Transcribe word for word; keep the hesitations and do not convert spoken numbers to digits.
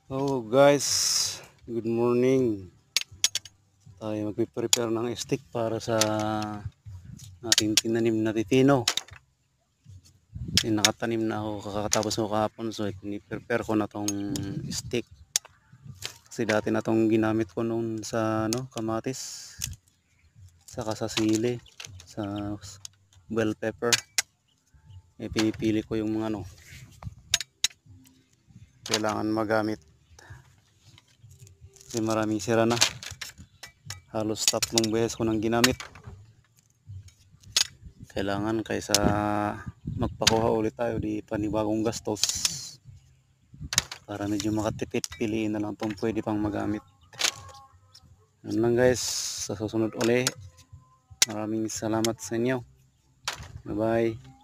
Oh guys, good morning. Tayo magpe-prepare ng stick para sa ating tinanim na pipino. Yung nakatanim na ako kakatapos ko kahapon, so i-prepare ko na tong stick. Kasi dati na tong ginamit ko noon sa ano, kamatis, saka sa sili, sa bell pepper. E pinipili ko yung mga ano kailangan magamit. Kasi maraming sira na. Halos tatlong beses ko nang ginamit. Kailangan kaysa magpakuha ulit tayo di panibagong gastos, para medyo makatipid, piliin na lang itong pwede pang magamit. Yan lang guys, sa susunod uli. Maraming salamat sa inyo. Bye bye.